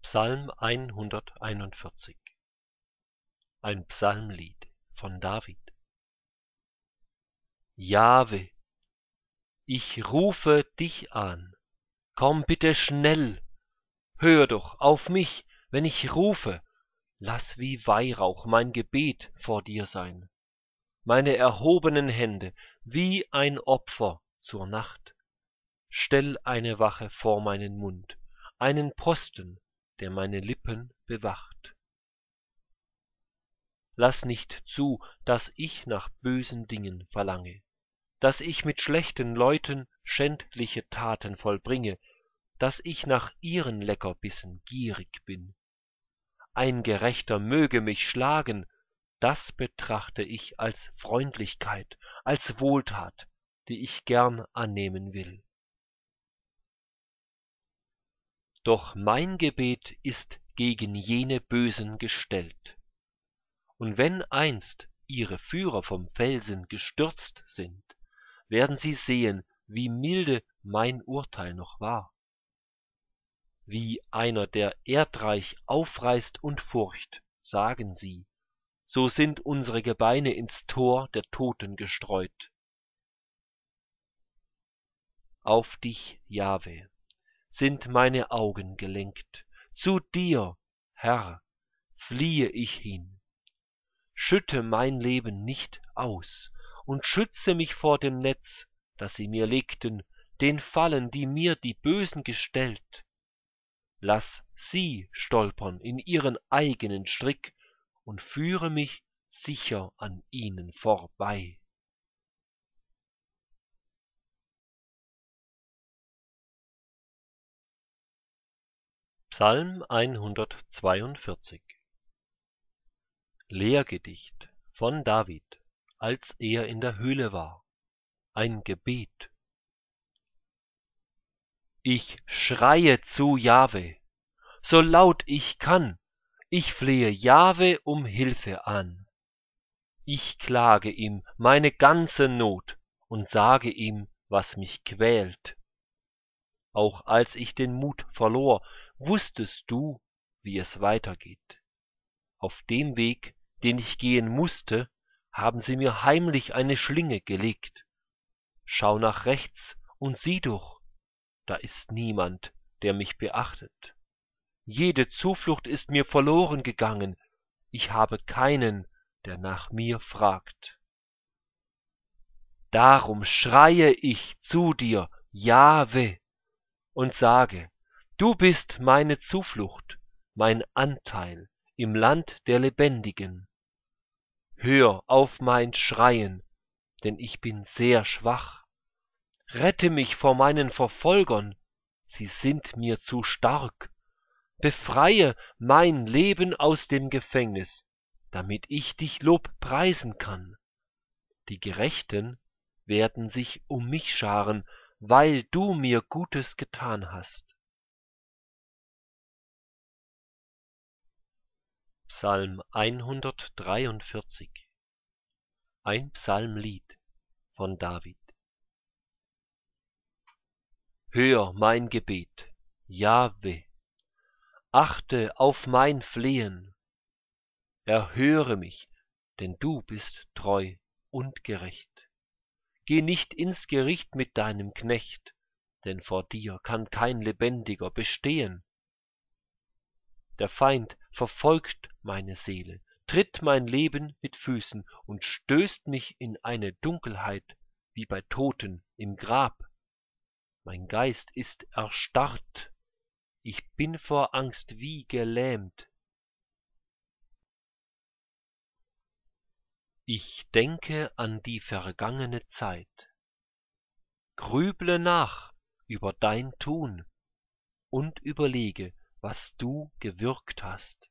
Psalm 141. Ein Psalmlied von David. Jahwe, ich rufe dich an, komm bitte schnell, hör doch auf mich, wenn ich rufe, lass wie Weihrauch mein Gebet vor dir sein, meine erhobenen Hände wie ein Opfer zur Nacht. Stell eine Wache vor meinen Mund, einen Posten, der meine Lippen bewacht. Lass nicht zu, dass ich nach bösen Dingen verlange, dass ich mit schlechten Leuten schändliche Taten vollbringe, dass ich nach ihren Leckerbissen gierig bin. Ein Gerechter möge mich schlagen, das betrachte ich als Freundlichkeit, als Wohltat, die ich gern annehmen will. Doch mein Gebet ist gegen jene Bösen gestellt. Und wenn einst ihre Führer vom Felsen gestürzt sind, werden sie sehen, wie milde mein Urteil noch war. Wie einer, der Erdreich aufreißt und furcht, sagen sie, so sind unsere Gebeine ins Tor der Toten gestreut. Auf dich, Jahwe, sind meine Augen gelenkt, zu dir, Herr, fliehe ich hin. Schütte mein Leben nicht aus und schütze mich vor dem Netz, das sie mir legten, den Fallen, die mir die Bösen gestellt. Lass sie stolpern in ihren eigenen Strick und führe mich sicher an ihnen vorbei. Psalm 142. Lehrgedicht von David, als er in der Höhle war. Ein Gebet. Ich schreie zu Jahwe, so laut ich kann, ich flehe Jahwe um Hilfe an. Ich klage ihm meine ganze Not und sage ihm, was mich quält. Auch als ich den Mut verlor, wusstest du, wie es weitergeht. Auf dem Weg, den ich gehen musste, haben sie mir heimlich eine Schlinge gelegt. Schau nach rechts und sieh doch, da ist niemand, der mich beachtet. Jede Zuflucht ist mir verloren gegangen, ich habe keinen, der nach mir fragt. Darum schreie ich zu dir, Jahwe, und sage, du bist meine Zuflucht, mein Anteil im Land der Lebendigen. Hör auf mein Schreien, denn ich bin sehr schwach. Rette mich vor meinen Verfolgern, sie sind mir zu stark. Befreie mein Leben aus dem Gefängnis, damit ich dich lobpreisen kann. Die Gerechten werden sich um mich scharen, weil du mir Gutes getan hast. Psalm 143. Ein Psalmlied von David. Hör mein Gebet, Jahwe, achte auf mein Flehen, erhöre mich, denn du bist treu und gerecht. Geh nicht ins Gericht mit deinem Knecht, denn vor dir kann kein Lebendiger bestehen. Der Feind verfolgt meine Seele, tritt mein Leben mit Füßen und stößt mich in eine Dunkelheit wie bei Toten im Grab. Mein Geist ist erstarrt, ich bin vor Angst wie gelähmt. Ich denke an die vergangene Zeit, grüble nach über dein Tun und überlege, was du gewirkt hast.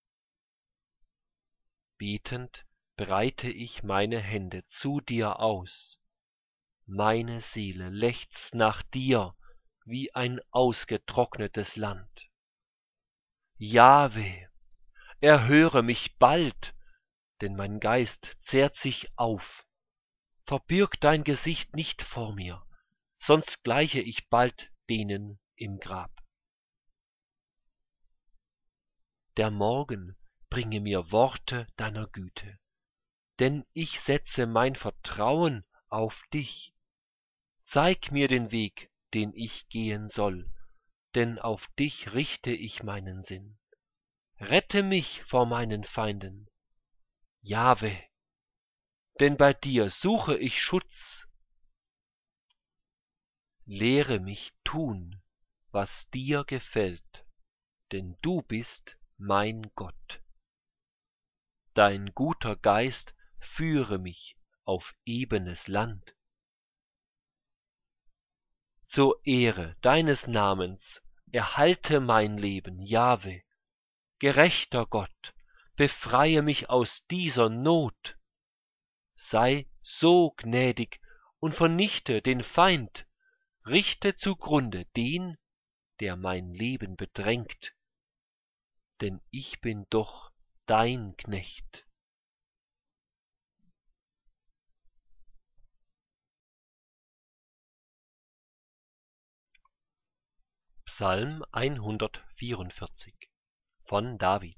Betend breite ich meine Hände zu dir aus. Meine Seele lechzt nach dir wie ein ausgetrocknetes Land. Jahwe, erhöre mich bald, denn mein Geist zehrt sich auf. Verbirg dein Gesicht nicht vor mir, sonst gleiche ich bald denen im Grab. der Morgen bringe mir Worte deiner Güte, denn ich setze mein Vertrauen auf dich. Zeig mir den Weg, den ich gehen soll, denn auf dich richte ich meinen Sinn. Rette mich vor meinen Feinden, Jahwe, denn bei dir suche ich Schutz. Lehre mich tun, was dir gefällt, denn du bist mein Gott. Dein guter Geist führe mich auf ebenes Land. Zur Ehre deines Namens erhalte mein Leben, Jahwe. Gerechter Gott, befreie mich aus dieser Not. Sei so gnädig und vernichte den Feind, richte zugrunde den, der mein Leben bedrängt, denn ich bin doch dein Knecht. Psalm 144 von David.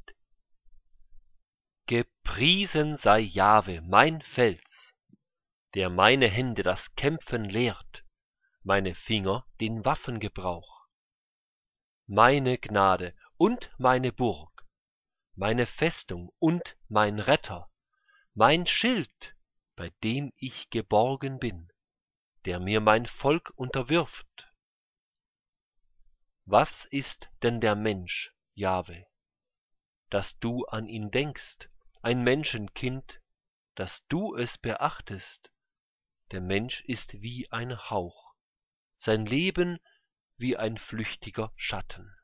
Gepriesen sei Jahwe, mein Fels, der meine Hände das Kämpfen lehrt, meine Finger den Waffengebrauch. Meine Gnade und meine Burg, meine Festung und mein Retter, mein Schild, bei dem ich geborgen bin, der mir mein Volk unterwirft. Was ist denn der Mensch, Jahwe, dass du an ihn denkst, ein Menschenkind, dass du es beachtest? Der Mensch ist wie ein Hauch, sein Leben wie ein flüchtiger Schatten.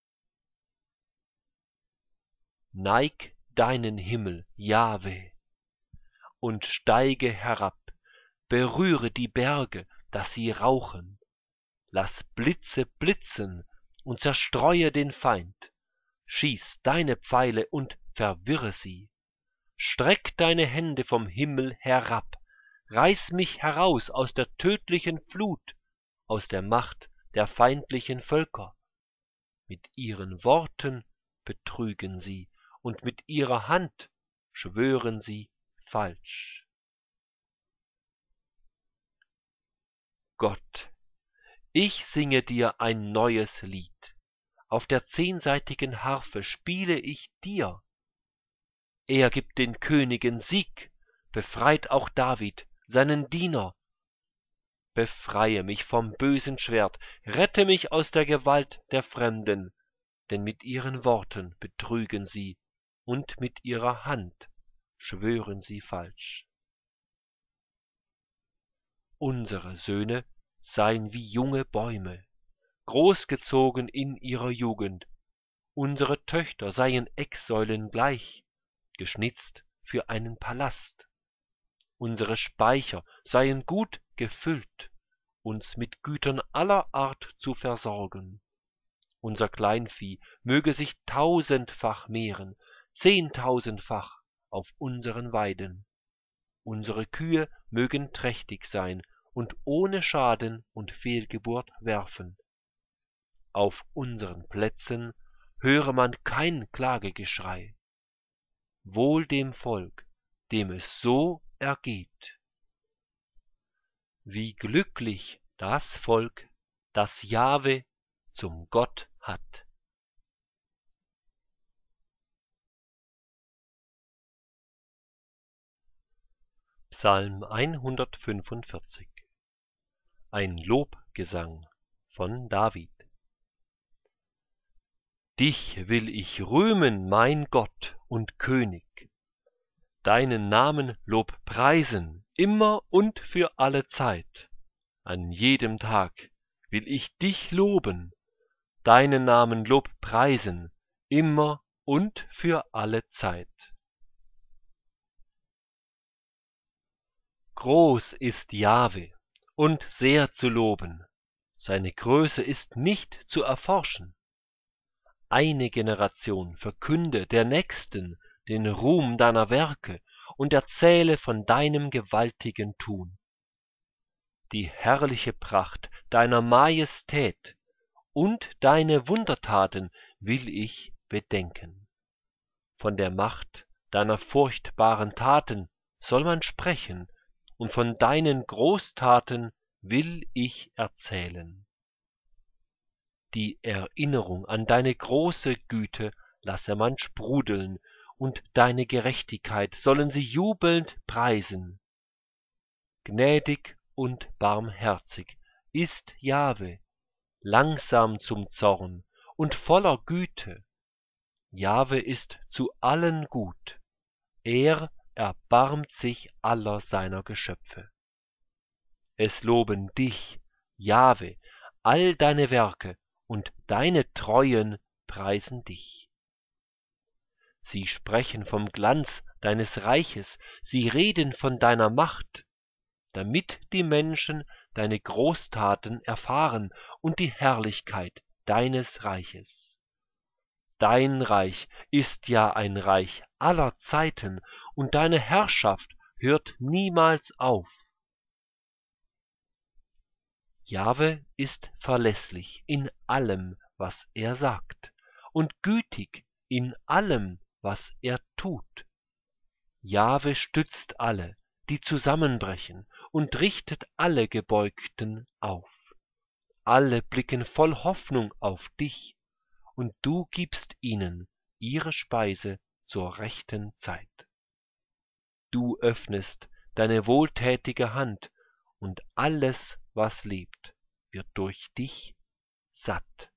Neig deinen Himmel, Jahwe, und steige herab, berühre die Berge, dass sie rauchen. Lass Blitze blitzen und zerstreue den Feind. Schieß deine Pfeile und verwirre sie. Streck deine Hände vom Himmel herab, reiß mich heraus aus der tödlichen Flut, aus der Macht der feindlichen Völker. Mit ihren Worten betrügen sie, und mit ihrer Hand schwören sie falsch. Gott, ich singe dir ein neues Lied, auf der 10-saitigen Harfe spiele ich dir. Er gibt den Königen Sieg, befreit auch David, seinen Diener. Befreie mich vom bösen Schwert, rette mich aus der Gewalt der Fremden, denn mit ihren Worten betrügen sie, und mit ihrer Hand schwören sie falsch. Unsere Söhne seien wie junge Bäume, großgezogen in ihrer Jugend. Unsere Töchter seien Ecksäulen gleich, geschnitzt für einen Palast. Unsere Speicher seien gut gefüllt, uns mit Gütern aller Art zu versorgen. Unser Kleinvieh möge sich 1000-fach mehren, 10.000-fach auf unseren Weiden. Unsere Kühe mögen trächtig sein und ohne Schaden und Fehlgeburt werfen. Auf unseren Plätzen höre man kein Klagegeschrei. Wohl dem Volk, dem es so ergeht. Wie glücklich das Volk, das Jahwe zum Gott hat. Psalm 145. Ein Lobgesang von David. Dich will ich rühmen, mein Gott und König, deinen Namen lobpreisen, immer und für alle Zeit. An jedem Tag will ich dich loben, deinen Namen lobpreisen, immer und für alle Zeit. Groß ist Jahwe und sehr zu loben, seine Größe ist nicht zu erforschen. Eine Generation verkünde der Nächsten den Ruhm deiner Werke und erzähle von deinem gewaltigen Tun. Die herrliche Pracht deiner Majestät und deine Wundertaten will ich bedenken. Von der Macht deiner furchtbaren Taten soll man sprechen, und von deinen Großtaten will ich erzählen. Die Erinnerung an deine große Güte lasse man sprudeln, und deine Gerechtigkeit sollen sie jubelnd preisen. Gnädig und barmherzig ist Jahwe, langsam zum Zorn und voller Güte. Jahwe ist zu allen gut, er erbarmt sich aller seiner Geschöpfe. Es loben dich, Jahwe, all deine Werke, und deine Treuen preisen dich. Sie sprechen vom Glanz deines Reiches, sie reden von deiner Macht, damit die Menschen deine Großtaten erfahren und die Herrlichkeit deines Reiches. Dein Reich ist ja ein Reich aller Zeiten, und deine Herrschaft hört niemals auf. Jahwe ist verlässlich in allem, was er sagt, und gütig in allem, was er tut. Jahwe stützt alle, die zusammenbrechen, und richtet alle Gebeugten auf. Alle blicken voll Hoffnung auf dich, und du gibst ihnen ihre Speise zur rechten Zeit. Du öffnest deine wohltätige Hand, und alles, was lebt, wird durch dich satt.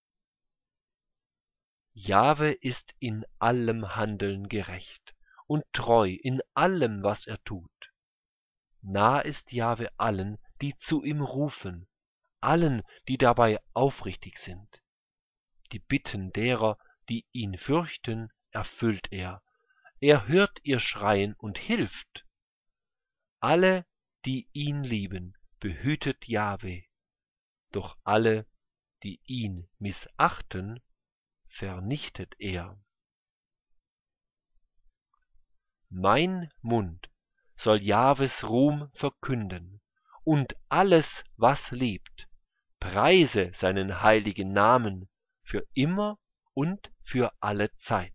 Jahwe ist in allem Handeln gerecht und treu in allem, was er tut. Nah ist Jahwe allen, die zu ihm rufen, allen, die dabei aufrichtig sind. Die Bitten derer, die ihn fürchten, erfüllt er. Er hört ihr Schreien und hilft. Alle, die ihn lieben, behütet Jahwe, doch alle, die ihn missachten, vernichtet er. Mein Mund soll Jahwes Ruhm verkünden, und alles, was lebt, preise seinen heiligen Namen für immer und für alle Zeit.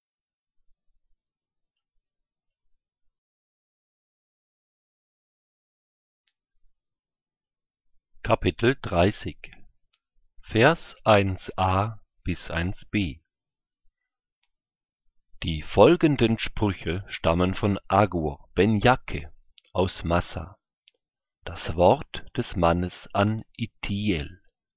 Kapitel 30, Vers 1a bis 1b. Die folgenden Sprüche stammen von Agur ben Jakke aus Massa. Das Wort des Mannes an Ithiel.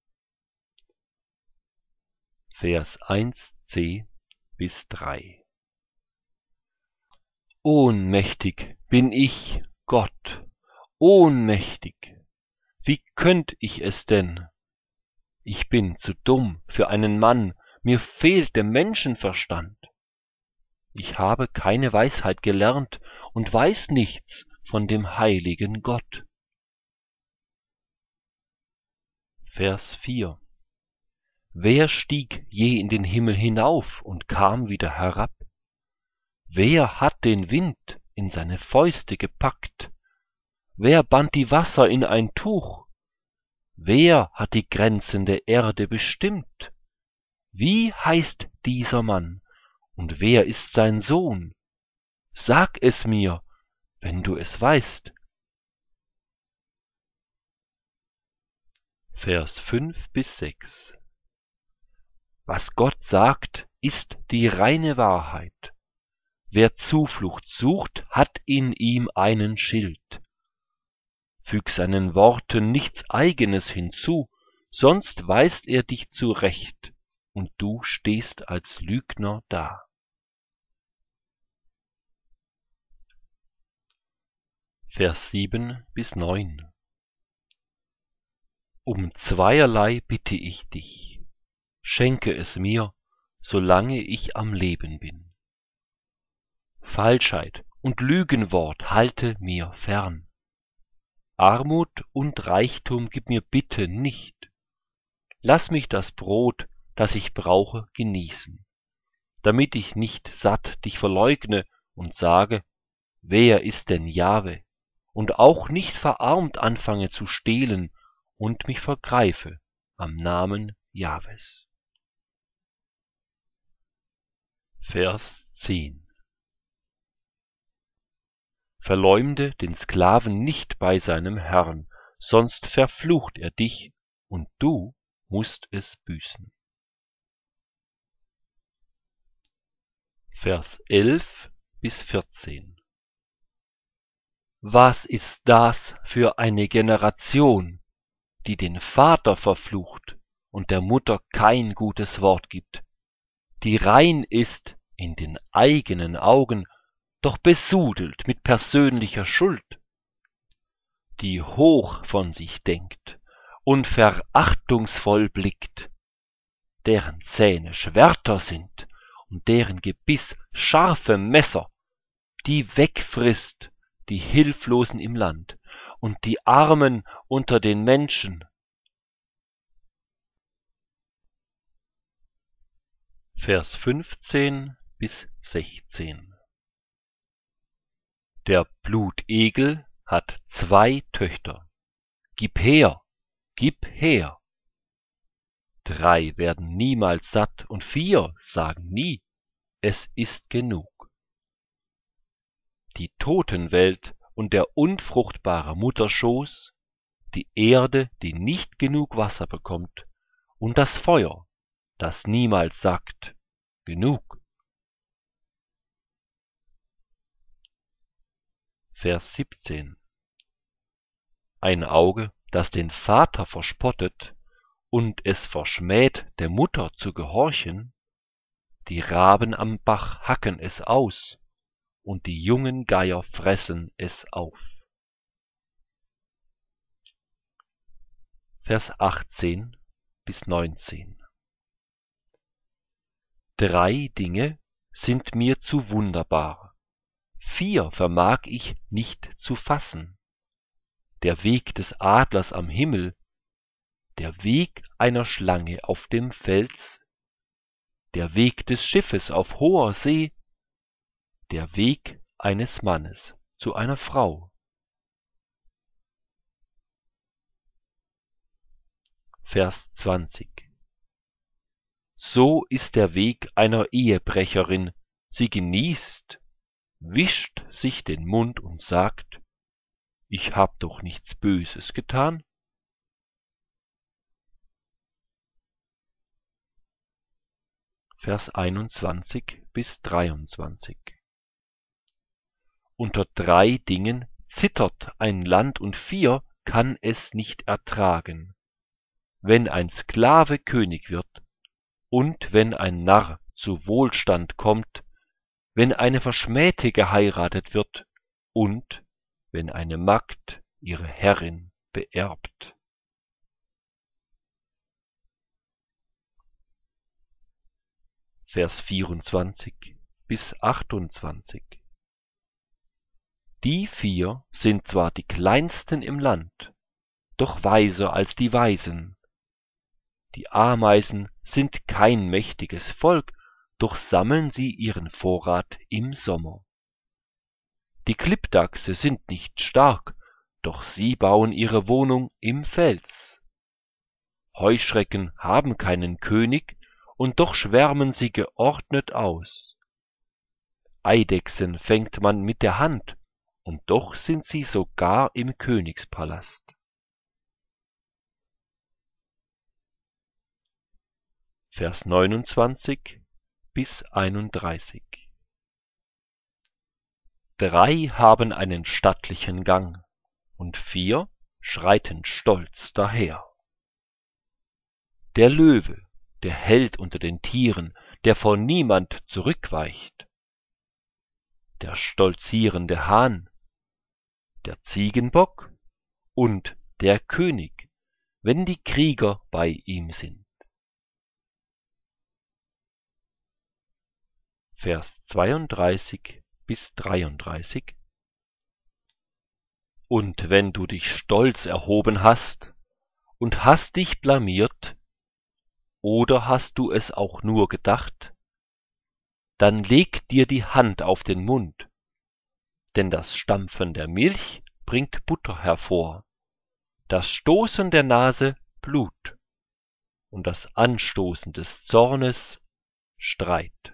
Vers 1c bis 3. Ohnmächtig bin ich, Gott, ohnmächtig. Wie könnt ich es denn? Ich bin zu dumm für einen Mann, mir fehlt der Menschenverstand. Ich habe keine Weisheit gelernt und weiß nichts von dem heiligen Gott. Vers 4. Wer stieg je in den Himmel hinauf und kam wieder herab? Wer hat den Wind in seine Fäuste gepackt? Wer band die Wasser in ein Tuch? Wer hat die Grenzen der Erde bestimmt? Wie heißt dieser Mann, und wer ist sein Sohn? Sag es mir, wenn du es weißt. Vers 5 bis 6. Was Gott sagt, ist die reine Wahrheit. Wer Zuflucht sucht, hat in ihm einen Schild. Füg seinen Worten nichts Eigenes hinzu, sonst weist er dich zurecht, und du stehst als Lügner da. Vers 7 bis 9. Um zweierlei bitte ich dich, schenke es mir, solange ich am Leben bin. Falschheit und Lügenwort halte mir fern. Armut und Reichtum gib mir bitte nicht. Lass mich das Brot, das ich brauche, genießen, damit ich nicht satt dich verleugne und sage, wer ist denn Jahwe, und auch nicht verarmt anfange zu stehlen und mich vergreife am Namen Jahwes. Vers 10. Verleumde den Sklaven nicht bei seinem Herrn, sonst verflucht er dich, und du musst es büßen. Vers 11 bis 14. Was ist das für eine Generation, die den Vater verflucht und der Mutter kein gutes Wort gibt, die rein ist in den eigenen Augen, doch besudelt mit persönlicher Schuld, die hoch von sich denkt und verachtungsvoll blickt, deren Zähne Schwerter sind und deren Gebiss scharfe Messer, die wegfrisst die Hilflosen im Land und die Armen unter den Menschen. Vers 15 bis 16. Der Blutegel hat 2 Töchter. Gib her, gib her. 3 werden niemals satt und 4 sagen nie, es ist genug. Die Totenwelt und der unfruchtbare Mutterschoß, die Erde, die nicht genug Wasser bekommt, und das Feuer, das niemals sagt, genug. Vers 17. Ein Auge, das den Vater verspottet und es verschmäht, der Mutter zu gehorchen, die Raben am Bach hacken es aus, und die jungen Geier fressen es auf. Vers 18 bis 19. 3 Dinge sind mir zu wunderbar, 4 vermag ich nicht zu fassen. Der Weg des Adlers am Himmel, der Weg einer Schlange auf dem Fels, der Weg des Schiffes auf hoher See, der Weg eines Mannes zu einer Frau. Vers 20. So ist der Weg einer Ehebrecherin, sie genießt, wischt sich den Mund und sagt, ich hab doch nichts Böses getan. Vers 21 bis 23. Unter 3 Dingen zittert ein Land und 4 kann es nicht ertragen. Wenn ein Sklave König wird und wenn ein Narr zu Wohlstand kommt, wenn eine Verschmähte geheiratet wird und wenn eine Magd ihre Herrin beerbt. Vers 24 bis 28. Die 4 sind zwar die kleinsten im Land, doch weiser als die Weisen. Die Ameisen sind kein mächtiges Volk, doch sammeln sie ihren Vorrat im Sommer. Die Klippdachse sind nicht stark, doch sie bauen ihre Wohnung im Fels. Heuschrecken haben keinen König, und doch schwärmen sie geordnet aus. Eidechsen fängt man mit der Hand, und doch sind sie sogar im Königspalast. Vers 29 bis 31. 3 haben einen stattlichen Gang, und 4 schreiten stolz daher. Der Löwe, der Held unter den Tieren, der vor niemand zurückweicht. Der stolzierende Hahn, der Ziegenbock und der König, wenn die Krieger bei ihm sind. Vers 32 bis 33. Und wenn du dich stolz erhoben hast und hast dich blamiert, oder hast du es auch nur gedacht, dann leg dir die Hand auf den Mund, denn das Stampfen der Milch bringt Butter hervor, das Stoßen der Nase Blut und das Anstoßen des Zornes Streit.